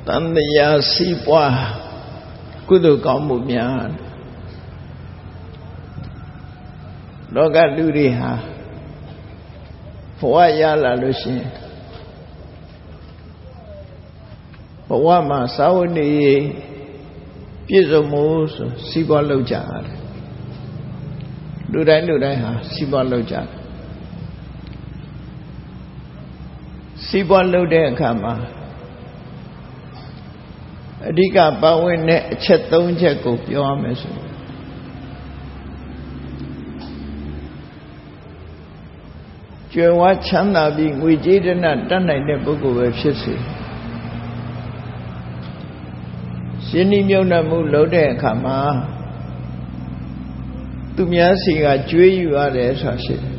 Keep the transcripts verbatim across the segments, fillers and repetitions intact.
န်တရားစီးပွားကုသိုလ်ကောင်းမှုများလောကလူတွေဟာဘဝရလာလို့ရှိရင်ဘဝမှာစာဝတ်နေရေးပြည့်စုံမှုဆိုစီးပွားလုပ်ကြရတယ်လူတိုင်းလူတိုင်းဟာစီးပွားလုပ်ကြတယ်စီးပွားလုပ်တဲ့အခါမှာအဓိကပါဝင်တဲ့အချက်သုံးချက်ကိုပြောရမယ်ဆိုကျွယ်ဝချမ်းသာပြီးငွေကြေးတနတတ်နိုင်တဲ့ပုဂ္ဂိုလ်ပဲဖြစ်စေရှင်းဤမြုံနှံမှုလုပ်တဲ့အခါမှာသူများစီကကြွေးယူရတယ်ဆိုတာရှိတယ်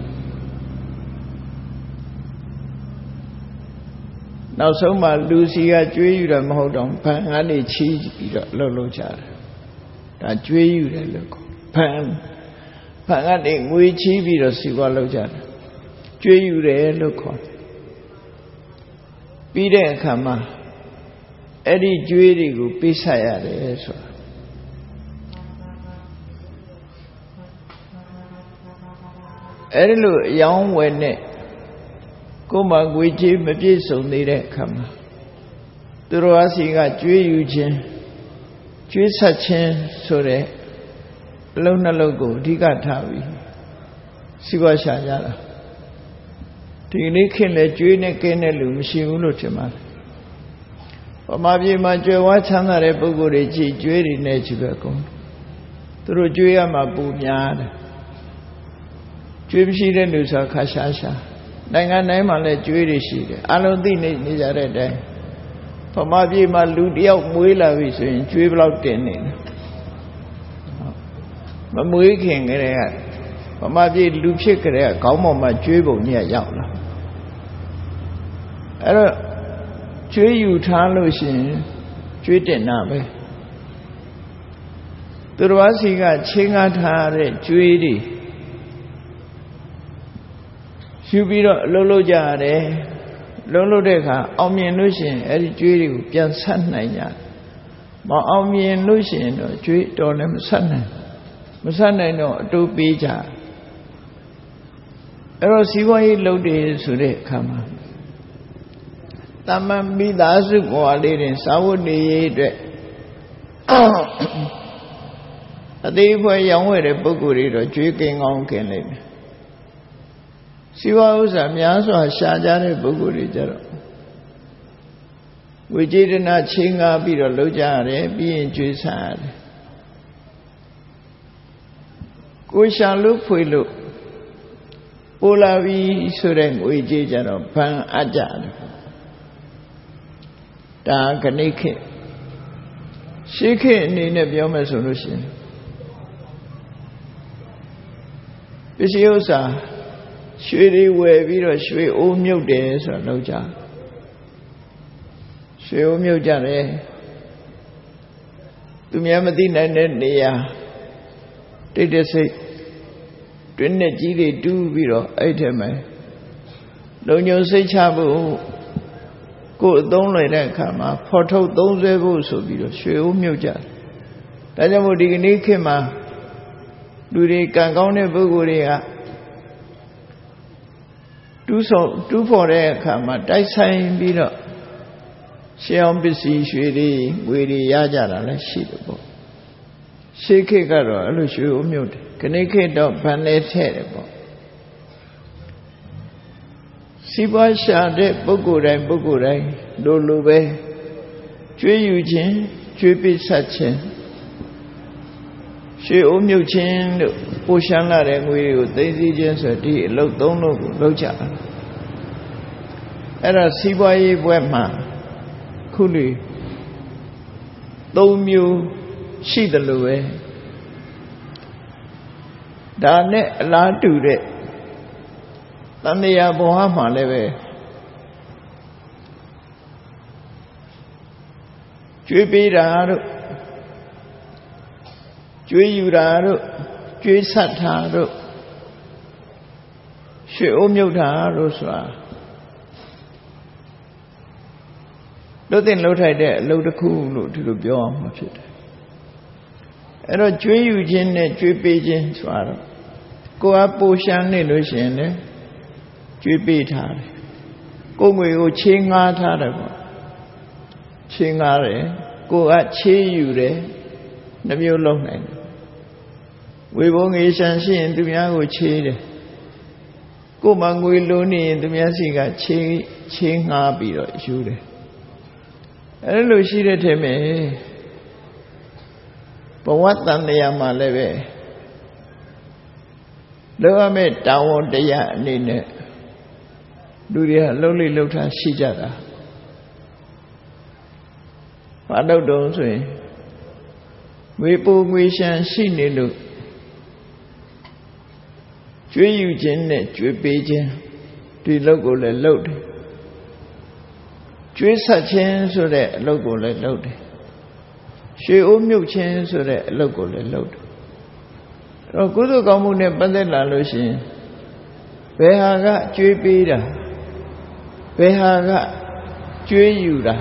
နောက်ဆုံးမှလူစီကကြွေးယူတယ်မဟုတ်တော့ဘဏ်ကနေချီးပြီးတော့လှုပ်လှုပ်ကြတယ်ဒါကြွေးယူတယ်လို့ခေါ်ဘဏ်ဘဏ်ကနေငွေချီးပြီးတော့စီပွားလှုပ်ကြတယ်ကြွေးယူတယ်လို့ခေါ်ပြီးတဲ့အခါမှာအဲ့ဒီကြွေးတွေကိုပေးဆက်ရတယ်ဆိုတာအဲ့ဒီလိုအယောင်းဝယ်နဲ့ကိုယ်မှာငွေကြေးမပြည့်စုံသေးတဲ့အခါမှာသူတော်အစီကကြွေးယူခြင်းကြွေးဆက်ခြင်းဆိုတဲ့အလုံးနှလုံးကိုအဓိကထားပြီးစီးပွားရှာကြတာဒီနေ့ခင်လေကြွေးနဲ့ကင်းတဲ့လူမရှိဘူးလို့ထင်ပါတယ်ဗမာပြည်မှာကြွယ်ဝချမ်းသာတဲ့ပုဂ္ဂိုလ်တွေကြည်ကြွေးတွေနဲ့ကြည့်ပဲကုန်သူတို့ကြွေးရမှာပူများတယ်ကြွေးမရှိတဲ့လူဆိုခါရှားရှားနိုင်ငံတိုင်းမှာလည်းကြွေးတွေရှိတယ်အလုံးသိနေနေကြတဲ့အတိုင်းဗမာပြည်မှာလူတယောက်မွေးလာပြီဆိုရင်ကြွေးဘလောက်တင်နေတယ်မမွေးခင်ကလေးကဗမာပြည်လူဖြစ်ကြတဲ့ခေါင်းပေါ်မှာကြွေးပုံကြီးရောက်လာအဲ့တော့ကြွေးယူထားလို့ရှိရင်ကြွေးတင်တာပဲသူတော်ဘာစီကချင်းကားထားတဲ့ကြွေးတွေယူပြီးတော့အလုပ်လုပ်ကြရတယ်လုံးလို့တဲ့အခါအောင်မြင်လို့ရှိရင်အဲ့ဒီကြွေးတွေကိုပြန်ဆက်နိုင်ကြမအောင်မြင်လို့ရှိရင်တော့ကြွေးတော်လည်းမဆက်နိုင်မဆက်နိုင်တော့အတူပေးကြအဲ့တော့စီးပွားရေးလုပ်တယ်ဆိုတဲ့အခါမှာတမန်မိသားစုဘဝလေးတွင်စာဝတ်နေရေးအတွက်အသေးဖွဲရောင်းဝယ်တဲ့ပုဂ္ဂိုလ်တွေတော့ကြွေးကင်းကောင်းကင်းလိမ့်မယ်စီဝါဥစ္စာများစွာရှာကြတဲ့ပုဂ္ဂိုလ်တွေကြတော့ဝိจิตနာချင်းကားပြီးတော့လှုပ်ကြရတယ်ပြီးရင်ကြွေးဆရတယ်ကိုရှာလို့ဖွေလို့ပိုလာပြီးဆိုတဲ့ငွေကြေးကြတော့ဘန်အပ်ကြတယ်ဒါခဏိခေရှေးခေအနေနဲ့ပြောမယ်ဆိုလို့ရှိရင်ပစ္စည်းဥစ္စာရွှေတွေဝယ်ပြီးတော့ရွှေအိုးမြုပ်တယ်ဆိုတော့လောက်ကြရွှေအိုးမြုပ်ကြတယ်သူများမသိနိုင်တဲ့နေရာတိတ်တဆိတ်တွင်းနဲ့ကြီးတွေတူးပြီးတော့အဲ့ထက်မှာလုံညုံစိတ်ချဖို့ကိုယ်အသုံးလွယ်တဲ့အခါမှာဖော်ထုတ်သုံးဆွဲဖို့ဆိုပြီးတော့ရွှေအိုးမြုပ်ကြတယ်ဒါကြောင့်မို့ဒီကနေ့ခေတ်မှာလူတွေကံကောင်းတဲ့ပုဂ္ဂိုလ်တွေကတူးဆောင်တူးဖော်တဲ့အခါမှာတိုက်ဆိုင်ပြီးတော့ရှေးအောင်ပစ္စည်းရွှေတွေငွေတွေရကြတာလည်းရှိတယ်ပေါ့ရှေးခေတ်ကတော့အဲ့လိုရွှေအိုးမြုပ်တယ်ခဏခေတ်တော့ဗန်လဲထဲ့တယ်ပေါ့စီးပွားရှာတဲ့ပုဂ္ဂိုလ်တိုင်းပုဂ္ဂိုလ်တိုင်းလိုလိုပဲကျွေးယူခြင်းကျွေးပိဆက်ခြင်းရွှေအိုးမြုပ်ခြင်းတို့ပိုရှမ်းလာတဲ့ငွေတွေကိုသိသိချင်းဆိုဒီအလုပ်သုံးလို့ကိုလုပ်ကြတယ်အဲ့ဒါစီးပွားရေးဘွဲ့မှာခုလူသုံးမျိုးရှိတယ်လို့ပဲဒါနဲ့အလားတူတဲ့တန်တရားဘဝမှာလည်းပဲကျွေးပေးတာတို့ကျွေးယူတာတို့ကျွေးဆက်တာတို့ရွှေအိုးမြုပ်တာတို့ဆိုတာလို့တင်လှုပ်ထိုက်တဲ့အလုပ်တစ်ခုလို့ဒီလိုပြောအောင်မှာဖြစ်တယ်အဲ့တော့ကျွေးယူခြင်းနဲ့ကျွေးပေးခြင်းဆိုတာတော့ကိုယ်ကပိုရှမ်းနေလို့ရှိရင်လည်းကျွေးပေးထားတယ်ကိုယ်ငွေကိုချေးငှားထားတယ်ပေါ့ချေးငှားတယ်ကိုယ်ကချေးယူတယ်နှမျိုးလုံးနိုင်တယ်ဝေဘုံငွေရှမ်းရှိရင်သူများကိုချေးတယ်ကိုယ်မှငွေလိုနေရင်သူများစီကချေးချေးငှားပြီးတော့ယူတယ်အဲ့လိုရှိတဲ့ထဲမှာဘဝတန်တရားမှာလည်းပဲလောကမဲ့တာဝန်တရားအနေနဲ့လူတွေကလှုပ်လိလှုပ်ထားရှိကြတာဘာလို့တုံးဆိုရင်ငွေပိုငွေရှမ်းရှိနေလို့ကျွေးယူခြင်းနဲ့ကျွေးပေးခြင်းဒီလုပ်ကိုလည်းလုပ်တယ်ကျွေးဆက်ခြင်းဆိုတဲ့အလုပ်ကိုလည်းလုပ်တယ်ရွှေအိုးမြုပ်ခြင်းဆိုတဲ့အလုပ်ကိုလည်းလုပ်တယ်အဲ့တော့ကုသိုလ်ကောင်းမှုနဲ့ပတ်သက်လာလို့ရှိရင်ဘယ်ဟာကကျွေးပေးတာဘယ်ဟာကကျွေးယူတာ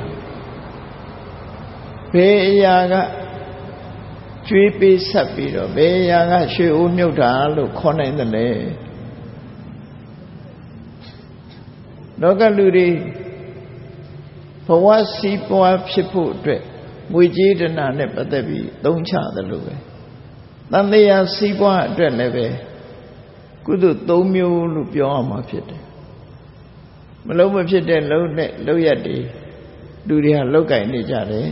ဘယ်အရာကကျွေးပေးဆက်ပြီးတော့ဘယ်အရာကရွှေအိုးမြုပ်တာလို့ခေါ်နိုင်တယ်လေလောကလူတွေဘဝစီးပွားဖြစ်ဖို့အတွက်ငွေကြေးဒနာနဲ့ပတ်သက်ပြီးသုံးချတယ်လို့ပဲတန်တရားစီးပွားအတွက်လည်းပဲကုသိုလ်သုံးမျိုးလို့ပြောရမှာဖြစ်တယ်မလုံးမဖြစ်တဲ့လုံးနဲ့လုံးရက်တွေလူတွေကလောက်ကင်နေကြတယ်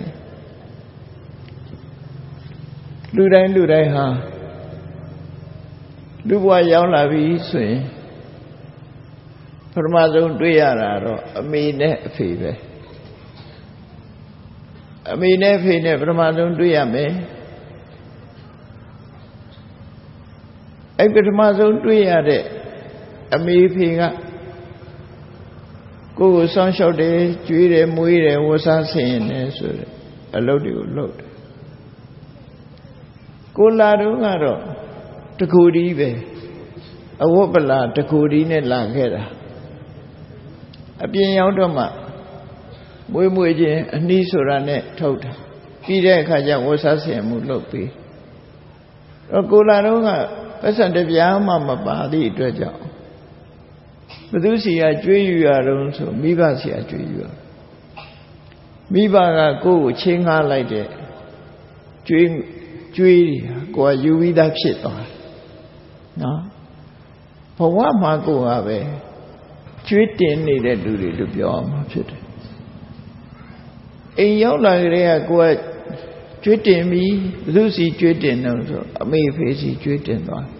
လူတိုင်းလူတိုင်းဟာလူဘဝရောက်လာပြီဆိုရင်ပထမဆုံးတွေ့ရတာတော့အမေနဲ့အဖေပဲအမေနဲ့အဖေနဲ့ပထမဆုံးတွေ့ရမယ်အဲ့ပထမဆုံးတွေ့ရတဲ့အမေဖေကကိုယ်ကိုဆောင်းလျှောက်တယ်ကျွေးတယ်မွေးတယ်ဝတ်စားဆင်ရင်လည်းဆိုတဲ့အလုပ်တွေကိုလုပ်တယ်ကိုလာတော့ကတော့တကူဒီပဲအဝတ်ပလာတကူဒီနဲ့လာခဲ့တာအပြင်ရောက်တော့မှမွေးမွေးချင်းအနှီးဆိုတာနဲ့ထုတ်တယ်ပြီးတဲ့အခါကျဝတ်စားဆင်မှုလုပ်ပြီးတော့ကိုလာတော့ကပတ်စံတပြားမှမပါသည့်အတွက်ကြောင့်ဘသူစီကကျွေးယူရတော့ဆိုမိဘစီကကျွေးယူရမိဘကကိုယ့်ကိုချင်းငှားလိုက်တဲ့ကျွေးကျွေးကိုကယူပြီးသားဖြစ်သွားတယ်နော်ဘဝမှာကိုကပဲကျွေးတင်နေတဲ့လူတွေလို့ပြောအောင်မှာဖြစ်တယ်အိမ်ရောက်လာကြတဲ့ကကိုကကျွေးတင်ပြီးဘသူစီကျွေးတင်တော့ဆိုအမေဖေစီကျွေးတင်သွား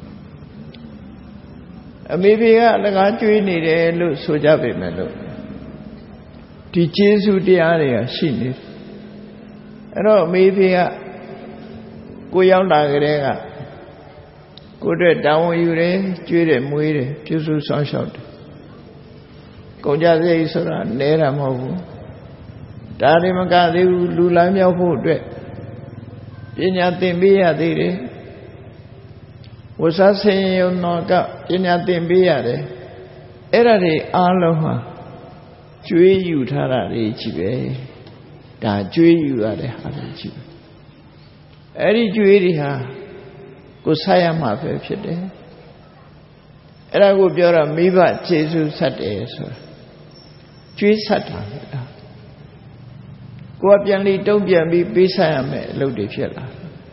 အမေဖေကအလကားကျွေးနေတယ်လို့ဆိုကြပေမဲ့လို့ဒီကျေးဇူးတရားတွေကရှိနေတယ်အဲ့တော့အမေဖေကကိုရောက်လာကြတဲ့ကကိုအတွက်တောင်းဝန်ယူတယ်ကျွေးတယ်မွေးတယ်ပြုစုဆောင်ရှောက်တယ်ကုန်ကြစရိတ်ဆိုတာနဲတာမဟုတ်ဘူးဒါတွေမကသေးဘူးလူလမ်းမြောက်ဖို့အတွက်ပညာသင်ပေးရသေးတယ်ဝဆဆင်ယုံတော်ကပညာသင်ပေးရတယ်အဲ့ဒါတွေအားလုံးဟာကျွေးယူထားတာတွေကြီးပဲဒါကျွေးယူရတဲ့ဟာတွေကြီးပဲအဲ့ဒီကျွေးတွေဟာကိုဆက်ရမှာပဲဖြစ်တယ်အဲ့ဒါကိုပြောတာမိဘကျေးဇူးဆက်တယ်ဆိုတာကျွေးဆက်တာပဲဒါကိုယ်ပြန်လီတုံ့ပြန်ပြီးပေးဆက်ရမယ်အလုပ်တွေဖြစ်လာ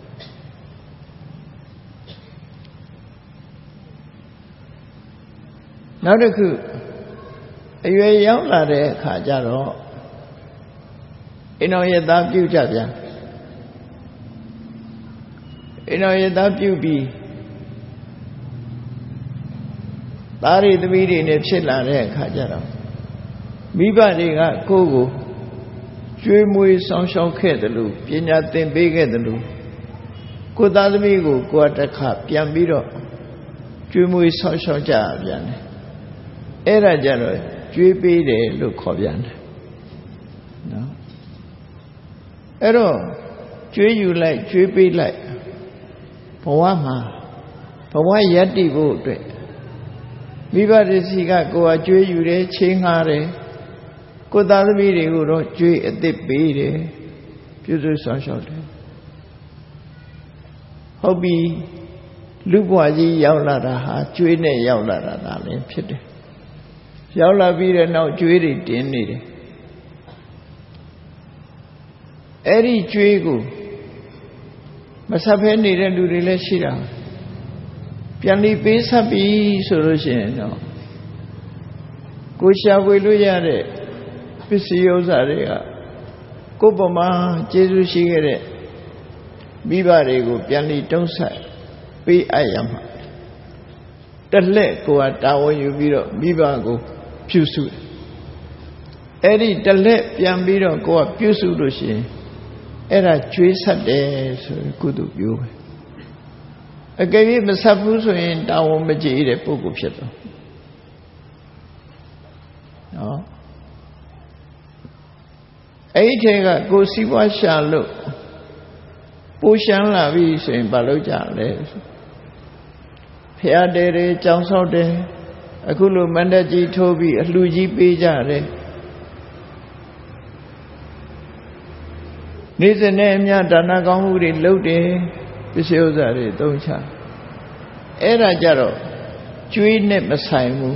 နောက်တစ်ခုအရွယ်ရောက်လာတဲ့အခါကျတော့အိမ်တော်ရသားပြုကြပြန်အိမ်တော်ရသားပြုပြီးသားရီသမီးတွေနဲ့ဖြစ်လာတဲ့အခါကျတော့မိဘတွေကကိုယ့်ကိုကျွေးမွေးဆောင်ရှောက်ခဲ့တယ်လို့ပညာသင်ပေးခဲ့တယ်လို့ကိုယ်သားသမီးကိုကိုယ်တစ်ခါပြန်ပြီးတော့ကျွေးမွေးဆောင်ရှောက်ကြပြန်တယ်အဲ့ဒါကြတော့ကျွေးပေးတယ်လို့ခေါ်ပြန်တယ်နော်အဲ့တော့ကျွေးယူလိုက်ကျွေးပေးလိုက်ဘဝမှာဘဝယတ္တိဖို့အတွက်မိဘတွေစီကကိုယ်ကကျွေးယူတယ်ချင်းငှားတယ်ကိုသားသမီးတွေကိုတော့ကြွေးအသစ်ပေးတယ်ပြုစုဆောင်ရှောက်တယ်ဟုတ်ပြီလူဘဝကြီးရောက်လာတာဟာကြွေးနဲ့ရောက်လာတာဒါလည်းဖြစ်တယ်ရောက်လာပြီးတဲ့နောက်ကြွေးတွေတင်းနေတယ်အဲ့ဒီကြွေးကိုမဆက်ဖဲနေတဲ့လူတွေလည်းရှိတာပြန်ပြီးပေးဆက်ပြီးဆိုလို့ရှိရင်တော့ကိုရှာဖွေလို့ရတဲ့ပစ္စည်းဥစ္စာတွေကကိုယ်ပေါ်မှာကျေးဇူးရှိခဲ့တဲ့မိဘတွေကိုပြန်ပြီးတုံးဆက်ပေးအပ်ရမှာတလက်ကိုကတာဝန်ယူပြီးတော့မိဘကိုပြုစုတယ်အဲ့ဒီတလက်ပြန်ပြီးတော့ကိုကပြုစုလို့ရှိရင်အဲ့ဒါကျွေးဆက်တယ်ဆိုရင်ကုသိုလ်ပြုပဲအကယ်၍မဆက်ဘူးဆိုရင်တာဝန်မကျေတဲ့ပုဂ္ဂိုလ်ဖြစ်တော့နော်အဲ့ဒီထဲကကိုစီးပွားရှာလို့ပိုးရှမ်းလာပြီဆိုရင်ဘာလုပ်ကြလဲဖျားတယ်တယ်ကြောင်ဆောက်တယ်အခုလိုမန္တကြီးထိုးပြီးအလှကြီးပေးကြတယ်နေ့စဉ်နဲ့အမျှဒါနကောင်းမှုတွေလုပ်တယ်ပစ္စည်းဥစ္စာတွေသုံးချအဲ့ဒါကြတော့ကျွေးနဲ့မဆိုင်ဘူး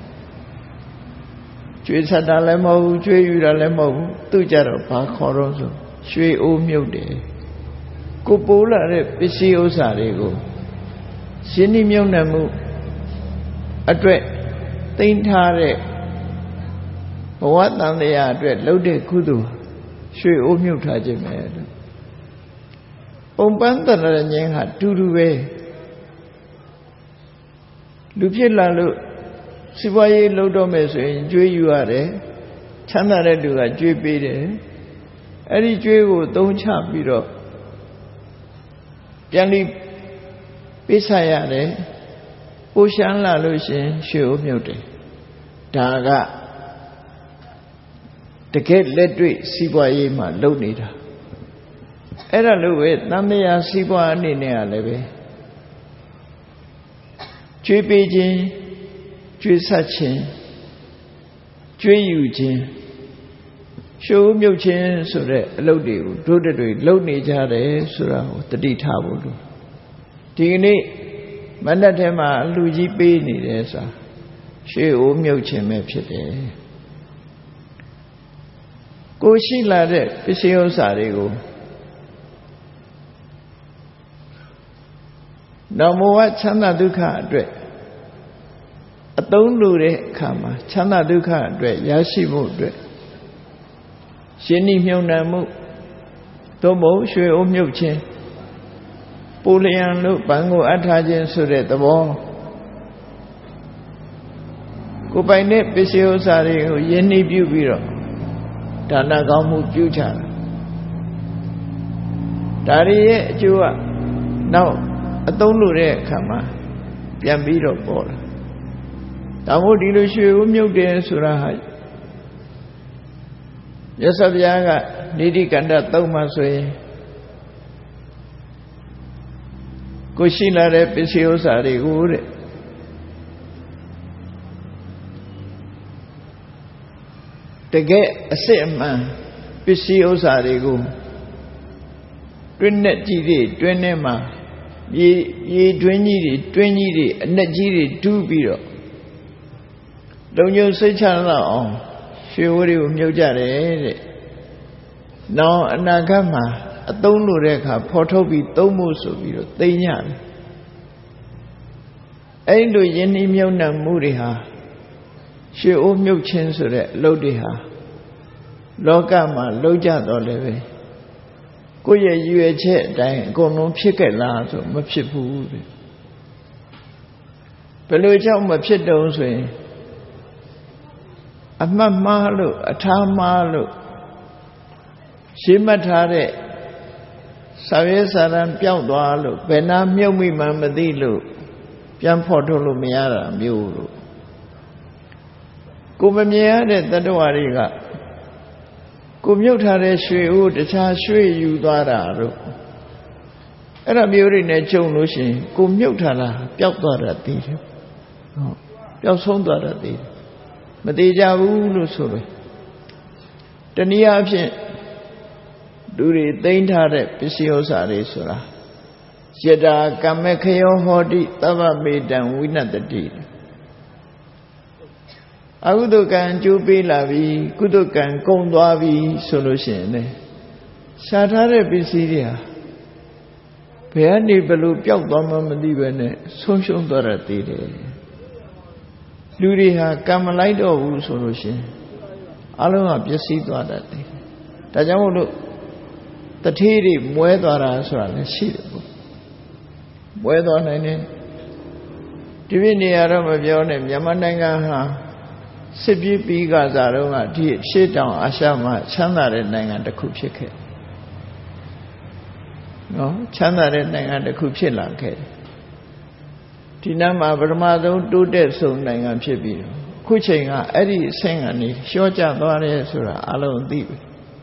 ကျွေးဆက်တာလည်းမဟုတ်ဘူးကျွေးယူတာလည်းမဟုတ်ဘူးသူကြတော့ဘာခေါ်တော့ဆိုရွှေအိုးမြုပ်တယ်ကိုပိုးလာတဲ့ပစ္စည်းဥစ္စာတွေကိုရှင်းနှီးမြုံနှံမှုအတွက်သိမ်းထားတဲ့ဘဝတန်တရားအတွက်လုပ်တဲ့ကုသိုလ်ရွှေအိုးမြုပ်ထားခြင်းပဲလို့ပုံပန်းတရဉ္ဇဉ်ဟာတူတူပဲလူဖြစ်လာလို့စီးပွားရေးလုပ်တော့မယ်ဆိုရင်ကြွေးယူရတယ်ချမ်းသာတဲ့လူကကြွေးပေးတယ်အဲ့ဒီကြွေးကိုသုံးချပြီးတော့ပြန်ပြီးပေးဆက်ရတယ်ပိုရှမ်းလာလို့ရှင်ရွှေအိုးမြုပ်တယ်ဒါကတကယ်လက်တွေ့စီးပွားရေးမှာလုပ်နေတာအဲ့ဒါလို့ပဲတန်မြာစီးပွားအနေနဲ့ကလည်းပဲကြွေးပေးခြင်းကြွေးဆက်ခြင်းကြွေးယူခြင်းရွှေအိုးမြုပ်ခြင်းဆိုတဲ့အလုပ်တွေကိုတို့တွေလုပ်နေကြတယ်ဆိုတာကိုတတိထားဖို့လို့ဒီကနေ့မန္တထဲမှာအလှကြီးပေးနေတယ်ဆိုတာရွှေအိုးမြုပ်ခြင်းပဲဖြစ်တယ်ကိုရှိလာတဲ့ပစ္စည်းဥစ္စာတွေကိုနောက်ဘဝချမ်းသာဒုက္ခအတွက်အသုံးလိုတဲ့အခါမှာချမ်းသာဒုက္ခအတွက်ရရှိမှုအတွက်ရှင်းနှီးမြုံနှံမှုသို့မဟုတ်ရွှေအိုးမြုပ်ခြင်းပူလျံလို့ဘန်ကိုအပ်ထားခြင်းဆိုတဲ့သဘောကိုပိုင်တဲ့ပစ္စည်းဥစ္စာတွေကိုယဉ်နှီးပြုပြီးတော့ဒါနကောင်းမှုပြုကြတာဒါတွေရဲ့အကျိုးကနောက်အသုံးလိုတဲ့အခါမှာပြန်ပြီးတော့ပေါ်လာဒါမို့ဒီလိုရွှေကိုမြုပ်တယ်ဆိုတာဟာမြတ်စွာဘုရားကနိတိကန္တသုံးမှာဆိုရင်ကိုရှိလာတဲ့ပစ္စည်းဥစ္စာတွေကိုတဲ့တကယ်အစစ်အမှန်ပစ္စည်းဥစ္စာတွေကိုတွင်းနဲ့ကြီးတွေတွင်းထဲမှာရေရေတွင်းကြီးတွေတွင်းကြီးတွေအနက်ကြီးတွေတူးပြီးတော့လုံခြုံစိတ်ချလောက်အောင်ရွှေဝါးတွေကိုမြုပ်ကြတယ်တဲ့။နောက်အနာဂတ်မှာအသုံးလိုတဲ့အခါဖော်ထုတ်ပြီးသုံးဖို့ဆိုပြီးတော့သိညတယ်။အဲ့လိုယဉ်နှီးမြုံနှံမှုတွေဟာရွှေအိုးမြုပ်ခြင်းဆိုတဲ့အလုပ်တွေဟာလောကမှာလုံးကြတော့လည်းပဲကိုယ့်ရဲ့ရွယ်ချက်အတိုင်းအကုန်လုံးဖြစ်ခဲ့လားဆိုမဖြစ်ဘူးတဲ့ဘယ်လိုကြောင့်မဖြစ်တုံးဆိုရင်အမှတ်မှားလို့အထားမှားလို့ရှင်းမှတ်ထားတဲ့စာရဲစာရန်ပျောက်သွားလို့ဘယ်နာမြုပ်မိမှမသိလို့ပြန်ဖော်ထုတ်လို့မရတာမျိုးလို့ကိုမမြင်ရတဲ့တတ္တဝါတွေကကိုမြုပ်ထားတဲ့ရွှေအိုးတခြားရွှေယူသွားတာတို့အဲ့ဒါမျိုးတွေနဲ့ကြုံလို့ရှိရင်ကိုမြုပ်ထားတာပျောက်သွားတာသိတယ်ဟုတ်ပျောက်ဆုံးသွားတာသိတယ်မသေးကြဘူးလို့ဆိုလို့တနည်းအားဖြင့်လူတွေသိမ်းထားတဲ့ပစ္စည်းဥစ္စာတွေဆိုတာယတာကမ္မခယောဟောတိသဗ္ဗမေတံဝိနတတိအကုသိုလ်ကံကျိုးပေးလာပြီကုသိုလ်ကံကုန်သွားပြီဆိုလို့ရှိရင်လေရှားထားတဲ့ပစ္စည်းတွေဟာဘယ်ကနေဘလို့ပျောက်သွားမှမသိပဲနဲ့ဆုံးရှုံးသွားရသေးတယ်လူတွေဟာကံမလိုက်တော့ဘူးဆိုလို့ရှိရင်အလုံးကပျက်စီးသွားတတ်တယ်ဒါကြောင့်မို့လို့တထေးတွေမွဲသွားတာဆိုတာလည်းရှိတယ်ပေါ့မွဲသွားနိုင်တယ်ဒီပြည့်နေရာတော့မပြောနဲ့မြန်မာနိုင်ငံဟာစစ်ပြေးပြီးကစားတော့ကဒီရှေ့တောင်အာရှမှာချမ်းသာတဲ့နိုင်ငံတစ်ခုဖြစ်ခဲ့နော်ချမ်းသာတဲ့နိုင်ငံတစ်ခုဖြစ်လာခဲ့ဒီနားမှာပထမဆုံးတိုးတက်ဆုံးနိုင်ငံဖြစ်ပြီးတော့ခုချိန်ကအဲ့ဒီအဆင့်ကနေလျှော့ကျသွားတယ်ဆိုတာအလုံးသိပြီ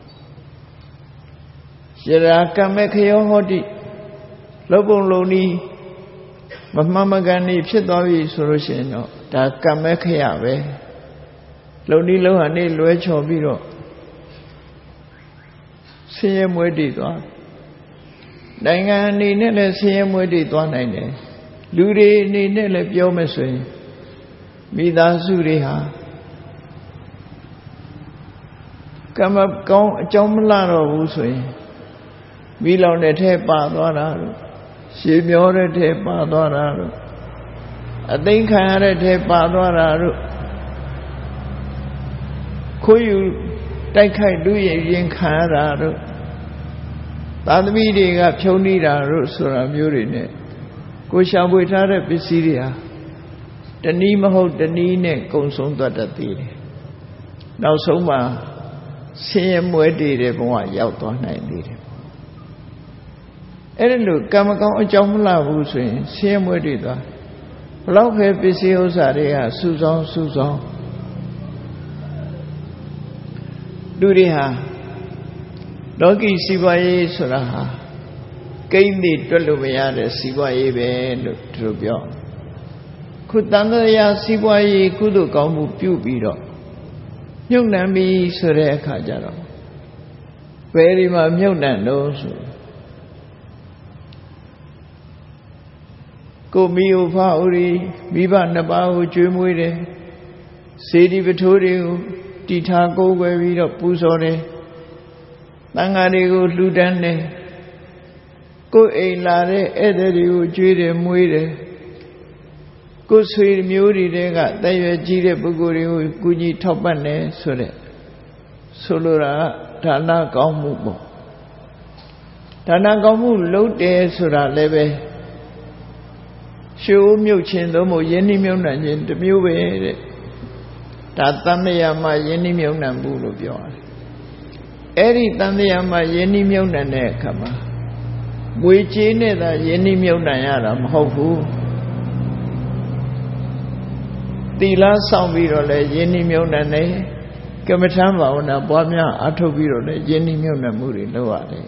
ယရာကမ္မခယောဟောတိလောပုံလုံးဤမမှန်မကန်ဤဖြစ်သွားပြီဆိုလို့ရှိရင်တော့ဒါကမ္မခယပဲလုံဤလုံးဟာနေလွဲချော်ပြီးတော့ဆင်းရဲမွဲတေသွားနိုင်ငံအနေနဲ့လည်းဆင်းရဲမွဲတေသွားနိုင်တယ်လူတွေအနေနဲ့လည်းပြောမယ်ဆိုရင်မိသားစုတွေဟာကမ္မကောင်းအကြောင်းမလှတော့ဘူးဆိုရင်မိလောင်တဲ့ထဲပါသွားတာတို့ရှည်မျောတဲ့ထဲပါသွားတာတို့အသိခံရတဲ့ထဲပါသွားတာတို့ခိုးယူတိုက်ခိုက်လူရရင်ခံရတာတို့သာသမီတွေကဖြုံးနေတာတို့ဆိုတာမျိုးတွေနဲ့ကိုရှာဖွေထားတဲ့ပစ္စည်းတွေဟာတနည်းမဟုတ်တနည်းနဲ့ကုံဆုံးသွားတတ်သေးတယ်နောက်ဆုံးမှာဆင်းရဲမွဲတေတဲ့ဘဝရောက်သွားနိုင်သေးတယ်အဲ့ဒါလို့ကံမကောင်းအကြောင်းမလှဘူးဆိုရင်ဆင်းရဲမွဲတေသွားဘလောက်ပဲပစ္စည်းဥစ္စာတွေကစုဆောင်းစုဆောင်းလူတွေဟာလောကီစီးပွားရေးဆိုတာဟာကိန်းတွေတွက်လို့မရတဲ့စီးပွားရေးပဲလို့သူတို့ပြောခုတန်တရားစီးပွားရေးကုသိုလ်ကောင်းမှုပြုပြီးတော့မြုပ်နှံပြီးဆိုတဲ့အခါကျတော့ဘယ်ဒီမှာမြုပ်နှံလို့ဆိုကိုမိဥဖဥရိမိဘနှစ်ပါးကိုကျွေးမွေးတယ်စေတီပထိုးတွေကိုတီထားကိုးကွယ်ပြီးတော့ပူဇော်တယ်တန်ဃာတွေကိုလှူဒန်းတယ်ကိုယ်အိမ်လာတဲ့ဧည့်သည်တွေကိုကျွေးတယ်မွေးတယ်ကိုယ်ဆွေမျိုးတွေကတည့်ရွယ်ကြီးတဲ့ပုဂ္ဂိုလ်တွေကိုကူညီထောက်ပံ့တယ်ဆိုတဲ့ဆိုလိုတာကဒါနကောင်းမှုပေါ့ဒါနကောင်းမှုလုပ်တယ်ဆိုတာလည်းပဲရှိုးမြုပ်ခြင်းသို့မဟုတ်ယဉ်နှိမ့်မြုံနှံခြင်းတစ်မျိုးပဲတဲ့ဒါတန်တရားမှာယဉ်နှိမ့်မြုံနှံမှုလို့ပြောရတယ်အဲ့ဒီတန်တရားမှာယဉ်နှိမ့်မြုံနှံတဲ့အခါမှာငွေကြေးနဲ့သာယဉ်နှိမ့်မြုံနှံရတာမဟုတ်ဘူးသီလဆောင်ပြီးတော့လည်းယဉ်နှိမ့်မြုံနှံတယ်ကမ္မထမ်းဘာဝနာပွားများအထုတ်ပြီးတော့လည်းယဉ်နှိမ့်မြုံနှံမှုတွေလုပ်ရတယ်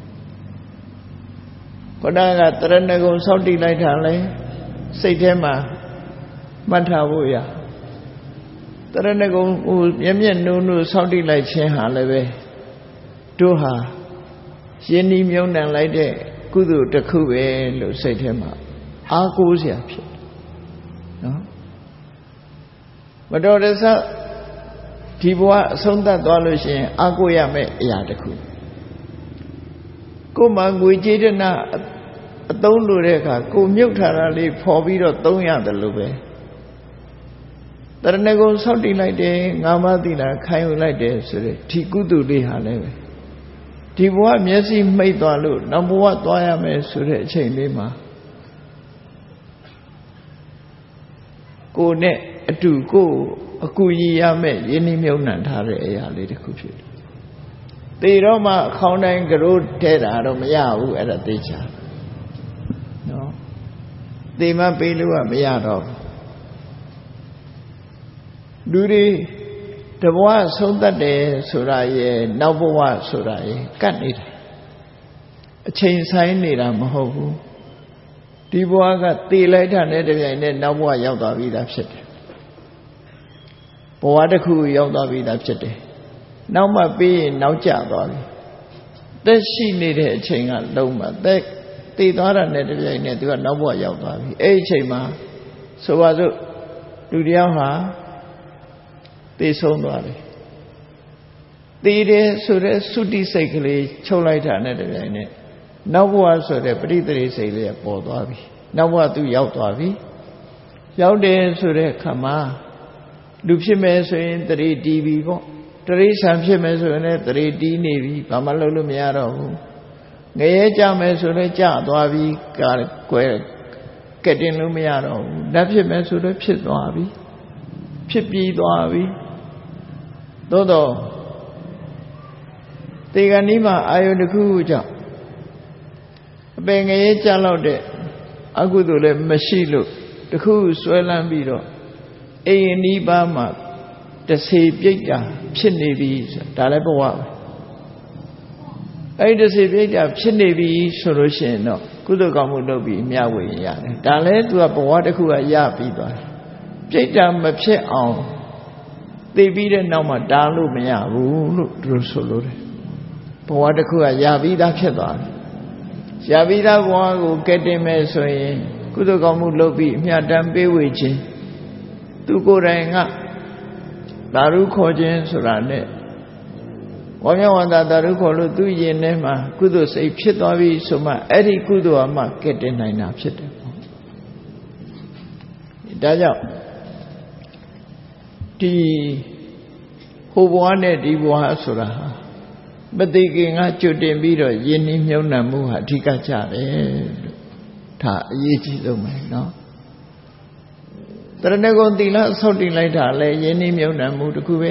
ခုနကတရဏဂုံစောင့်တည်လိုက်တာလဲစိတ်ထဲမှာမှတ်ထားဖို့ရတရဏဂုံဟိုမျက်မျက်နှုံးနှုံးစောင့်တည်လိုက်ခြင်းဟာလည်းပဲတို့ဟာယဉ်နှိမ့်မြုံနှံလိုက်တဲ့ကုသိုလ်တစ်ခုပဲလို့စိတ်ထဲမှာအားကိုးစရာဖြစ်နော်မတော်တဆဒီဘဝအဆုံးသတ်သွားလို့ရှိရင်အားကိုးရမယ့်အရာတစ်ခုကိုယ်မှာငွေကြေးတနာအသုံးလိုတဲ့အခါကိုမြုပ်ထားတာလေးဖော်ပြီးတော့သုံးရတယ်လို့ပဲတရဏဂုံဆောက်တည်လိုက်တယ်ငါးပါးသီလခံယူလိုက်တယ်ဆိုတဲ့ဒီကုသိုလ်လေးဟာလည်းပဲဒီဘဝမျက်စိမှိတ်သွားလို့နောက်ဘဝသွားရမယ်ဆိုတဲ့အချိန်လေးမှာကိုနဲ့အတူကိုအကူကြီးရမယ်ယဉ်နှိမ့်မြုံနှံထားတဲ့အရာလေးတစ်ခုဖြစ်တယ်။သေတော့မှအခေါင်းတိုင်းကရိုးထဲတာတော့မရဘူးအဲ့ဒါသိချာနော်။သေမပေးလို့ကမရတော့ဘူး။လူတွေတဘဝဆုံးတတ်တယ်ဆိုတာရဲ့နောက်ဘဝဆိုတာရဲ့ကတ်နေတာအချိန်ဆိုင်နေတာမဟုတ်ဘူး။ဒီဘဝကသေလိုက်တာနဲ့တပြိုင်နက်နောက်ဘဝရောက်သွားပြီသားဖြစ်တယ်။ဘဝတစ်ခုရောက်သွားပြီသားဖြစ်တယ်နောက်မှပြီးရင်နောက်ကျသွားပြီတက်ရှိနေတဲ့အချိန်ကလုံးမှာတက်တည်သွားတာနဲ့တပြိုင်နက်သူကနောက်ဘဝရောက်သွားပြီအဲ့ဒီအချိန်မှာဆိုပါစို့လူတယောက်ဟာသိဆုံးသွားတယ်တည်တယ်ဆိုတဲ့သုတိစိတ်ကလေးချုပ်လိုက်တာနဲ့တပြိုင်နက်နောက်ဘဝဆိုတဲ့ပရိသေစိတ်လေးပေါ်သွားပြီနောက်ဘဝသူရောက်သွားပြီရောက်တယ်ဆိုတဲ့အခါမှာလူဖြစ်မယ်ဆိုရင်တရေတီးပြီပေါ့တရိษံဖြစ်မယ်ဆိုရင်လည်းတရေတီးနေပြီဘာမှလုပ်လို့မရတော့ဘူးငရဲကြမယ်ဆိုလည်းကြသွားပြီကာကွယ်ကက်တင်လို့မရတော့ဘူးဓာတ်ဖြစ်မယ်ဆိုလည်းဖြစ်သွားပြီဖြစ်ပြီးသွားပြီသို့တော့တေဂဏီမှာအာယုတစ်ခုခုကြောင့်အပင်ငရဲကြလောက်တဲ့အကုသိုလ်လည်းမရှိလို့တခုဆွဲလန်းပြီးတော့အိမ်အနီးပါးမှာတစေပြိတ္တာဖြစ်နေပြီဆိုတာဒါလည်းဘဝပဲအဲ့ဒီတစေပြိတ္တာဖြစ်နေပြီဆိုလို့ရှိရင်တော့ကုသိုလ်ကောင်းမှုလုပ်ပြီးအမြတ်ဝေရတယ်ဒါလည်းသူကဘဝတစ်ခုကရပြီးသွားတယ်ပြိတ္တာမဖြစ်အောင်သိပြီးတဲ့နောက်မှာတားလို့မရဘူးလို့သူတို့ဆိုလို့တယ်ဘဝတစ်ခုကရပြီးသားဖြစ်သွားတယ်ရပြီးသားဘဝကိုကဲတင်မဲ့ဆိုရင်ကုသိုလ်ကောင်းမှုလုပ်ပြီးအမြတ်တမ်းပေးဝေခြင်းသူကိုယ်တိုင်ကသာရုခေါ်ခြင်းဆိုတာနဲ့ဝါမျက်ဝန္တာသာရုခေါ်လို့သူ့ရင်ထဲမှာကုသိုလ်စိတ်ဖြစ်သွားပြီဆိုမှအဲ့ဒီကုသိုလ်အမှကဲတင်နိုင်တာဖြစ်တယ်ပေါ့ဒါကြောင့်ဒီဟိုဘဝနဲ့ဒီဘဝဆိုတာဟာမသိခင်ကကြွတင်ပြီးတော့ယဉ်နှီးမြုံနှံမှုဟာအဓိကကြတယ်လို့ဒါအရေးကြီးဆုံးပဲเนาะတရဏဂုံသီလဆောက်တည်လိုက်တာလဲယဉ်နှီးမြုံနှံမှုတစ်ခုပဲ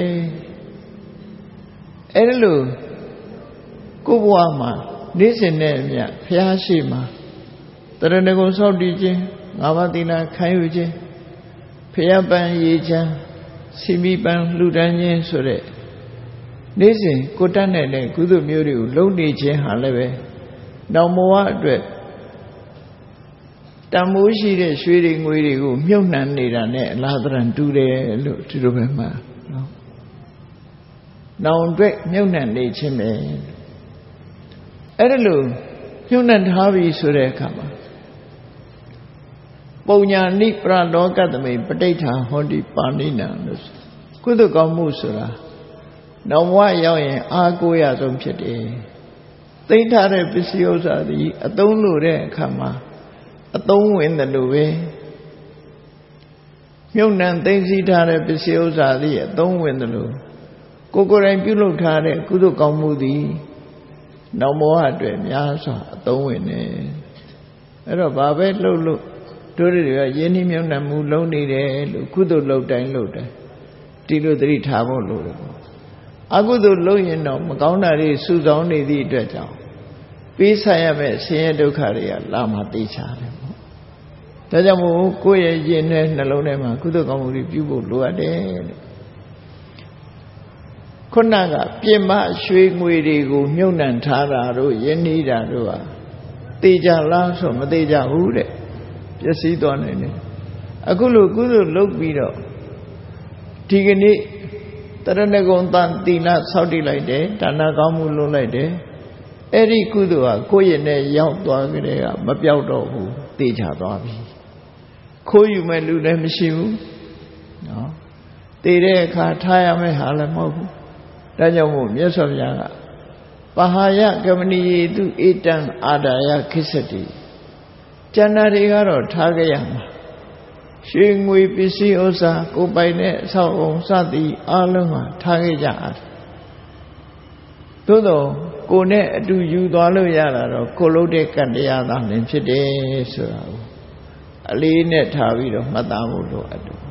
အဲ့ဒါလို့ကိုယ့်ဘဝမှာနေ့စဉ်နဲ့အမျှဘုရားရှိမှာတရဏဂုံဆောက်တည်ခြင်းငါးပါးသီလခံယူခြင်းဘုရားပန်းရေချမ်းစီမီပန်းလှူဒန်းခြင်းဆိုတဲ့နေ့စဉ်ကိုတတ်တဲ့ကုသိုလ်မျိုးတွေကိုလုပ်နေခြင်းဟာလည်းပဲနောက်ဘဝအတွက်တန်မိုးရှိတဲ့ရွှေတွေငွေတွေကိုမြုပ်နှံနေတာနဲ့အလားတန်တူတယ်လို့ဒီလိုပဲမှနော်။နောင်အတွက်မြုပ်နှံနေခြင်းပဲ။အဲ့ဒါလို့မြုပ်နှံထားပြီဆိုတဲ့အခါမှာပုံညာနိပရလောကသမိပဋိဋ္ဌာဟောတိပါဏိနံလို့ကုသကောင်းမှုဆိုတာနောင်ဘဝရောက်ရင်အားကိုးရဆုံးဖြစ်တယ်။သိထားတဲ့ပစ္စည်းဥစ္စာသည်အသုံးလို့တဲ့အခါမှာအသုံးဝင်တယ်လို့ပဲမြုပ်နှံသိသိထားတဲ့ပစ္စည်းဥစ္စာသည်အသုံးဝင်တယ်လို့ကိုယ်ကိုယ်တိုင်ပြုလုပ်ထားတဲ့ကုသိုလ်ကောင်းမှုသည်နောက်ဘဝအတွက်များစွာအသုံးဝင်တယ်အဲ့တော့ဘာပဲလှုပ်လို့တို့တွေကယဉ်နှီးမြုပ်နှံမှုလုံးနေတယ်လို့ကုသိုလ်လုပ်တိုင်းလုပ်တိုင်းဒီလိုသတိထားဖို့လိုတယ်အကုသိုလ်လုပ်ရင်တော့မကောင်းတာတွေစုဆောင်းနေသည့်အတွက်ကြောင့်ပေးဆိုင်ရမယ့်ဆင်းရဲဒုက္ခတွေကလာမှသိချတယ်ပေါ့ဒါကြောင့်မို့ကိုယ့်ရဲ့ယဉ်နဲ့နှလုံးထဲမှာကုသိုလ်ကောင်းမှုတွေပြုဖို့လိုအပ်တယ်တဲ့ခုနကပြင်မရွှေငွေတွေကိုမြုပ်နှံထားတာတို့ယဉ်နေတာတို့ဟာသိကြလားဆိုမသိကြဘူးတဲ့ပျက်စီးသွားနိုင်တယ်အခုလိုကုသိုလ်လုပ်ပြီးတော့ဒီကနေ့တရဏဂုံတန်တိလဆောက်တည်လိုက်တယ်ဒါနကောင်းမှုလုပ်လိုက်တယ်အဲ့ဒီကုသိုလ်ဟာကိုယ့်ရဲ့နဲ့ရောက်သွားကြတဲ့ကမပြောက်တော့ဘူးသိချသွားပြီခိုးယူမဲ့လူလည်းမရှိဘူးနော်သိတဲ့အခါထားရမယ့်ဟာလည်းမဟုတ်ဘူးဒါကြောင့်မို့မြတ်စွာဘုရားကပဟာယကမဏီယေတုဧတံအာဒါယခိစ္စတိကျန်တာတွေကတော့ထားကြရမှာရွှေငွေပစ္စည်းဥစ္စာကိုပိုင်တဲ့အဆောက်အုံစသည်အလုံးဟာထားခဲ့ကြတယ်သို့တော့ကိုနဲ့အတူယူသွားလို့ရတာတော့ကိုလုံးတဲ့ကံတရားသာလင်ဖြစ်တယ်ဆိုတာကိုအလေးနဲ့ထားပြီးတော့မှတ်သားဖို့လိုအပ်တယ်